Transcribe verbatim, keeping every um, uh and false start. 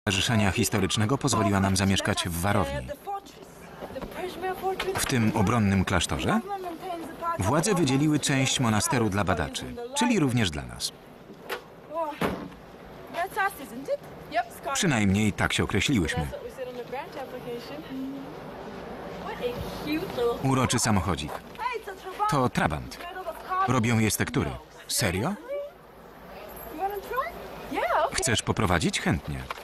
Stowarzyszenia Historycznego pozwoliła nam zamieszkać w warowni. W tym obronnym klasztorze władze wydzieliły część monasteru dla badaczy, czyli również dla nas. Przynajmniej tak się określiłyśmy. Uroczy samochodzik. To Trabant. Robią je z tektury. Serio? Chcesz poprowadzić? Chętnie.